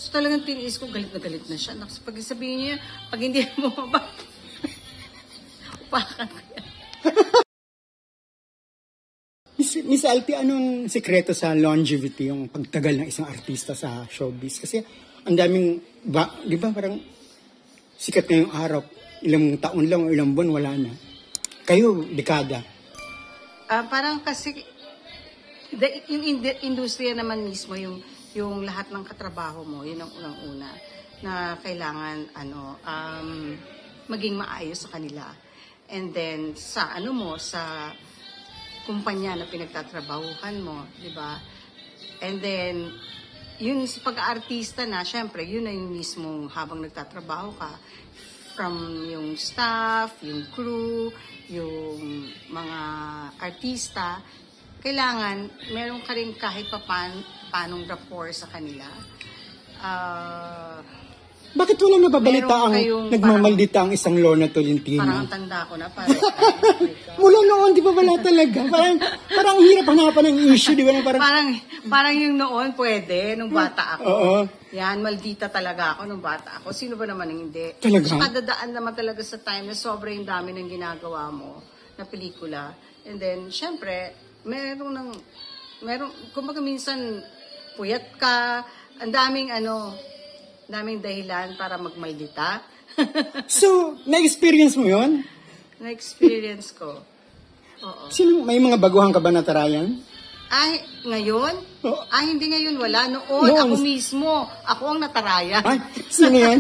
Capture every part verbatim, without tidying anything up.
So talagang tiniis ko, galit na galit na siya. Nakas, pag sabihin niya, pag hindi mo mababa, upakan ko yan. Miss, Miss Alpi, anong sikreto sa longevity, yung pagtagal ng isang artista sa showbiz? Kasi ang daming, ba, di ba parang sikat na yung araw, ilang taon lang o ilang buwan, wala na. Kayo, dekada. Uh, parang kasi, the, yung ind- industriya naman mismo, yung, yung lahat ng katrabaho mo, yun ang unang-una, na kailangan ano, um, maging maayos sa kanila. And then, sa ano mo, sa kumpanya na pinagtatrabahuhan mo, di ba? And then, yun sa pag-aartista na, syempre, yun na yung mismong habang nagtatrabaho ka, from yung staff, yung crew, yung mga artista, kailangan, meron ka rin kahit pa pan, panong rapport sa kanila. Ah... Uh, Bakit wala nababalita ang nagmamaldita ang isang Lorna Tolentino? Parang ang tanda ko na. Parang, mula noon, di ba wala talaga? Parang, parang hirap hanapan ng issue, di ba? Parang, parang, parang yung noon pwede, nung bata ako. Oo. Yan, maldita talaga ako nung bata ako. Sino ba naman ang hindi? Talaga? Saka dadaan naman talaga sa time na sobrang dami ng ginagawa mo na pelikula. And then, syempre, meron ng, meron, kumbaga minsan, puyat ka, ang daming ano, daming dahilan para magmaldita. So, na-experience mo yun? Na-experience ko. Oo. Sino, may mga baguhan ka ba natarayan? Ay, ngayon? Oh. Ay, hindi ngayon. Wala. Noon, Noon. ako mismo. Ako ang natarayan. Ay, sino yan?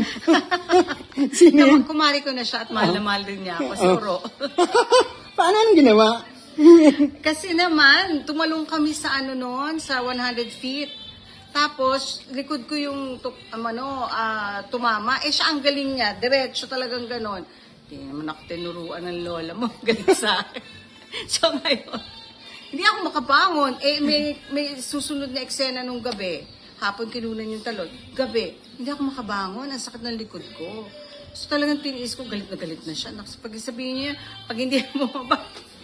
Sino yan? Kumari ko na siya at mahal na mahal din niya ako. Si Oro. Paano anong ginawa? Kasi naman, tumalong kami sa ano noon, sa one hundred feet. Tapos, likod ko yung um, ano, uh, tumama. Eh, siya ang galing niya. Diretso talagang ganon. Hindi naman ako tinuruan ng lola mo. Galing sa akin. So, ngayon, hindi ako makabangon. Eh, may, may susunod na eksena nung gabi. Hapon kinunan yung talon. Gabi. Hindi ako makabangon. Ang sakit ng likod ko. So, talagang tiniis ko, galit na galit na siya. Nakas, pag sabihin niya, pag hindi mo mababa,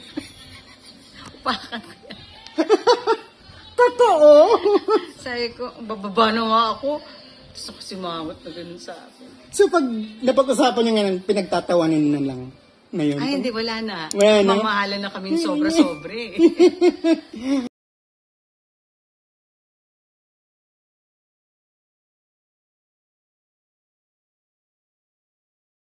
upakan ko yan. Totoo! Sabi ko, bababa na nga ako. Gusto ko si Mamot na ganun sa akin. So pag napag-usapan niyo ngayon, pinagtatawanin na lang ngayon? Ay, hindi, wala na. Wala na? Mamahalan na kami sobra-sobre.